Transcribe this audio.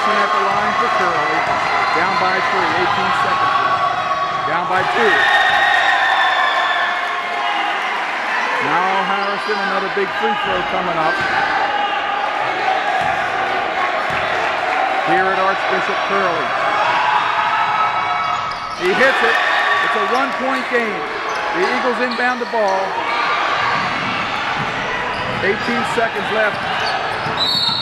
Harrison at the line for Curley. Down by 3, 18 seconds left. Down by 2. Now Harrison, another big free throw coming up. Here at Archbishop Curley. He hits it. It's a 1-point game. The Eagles inbound the ball. 18 seconds left.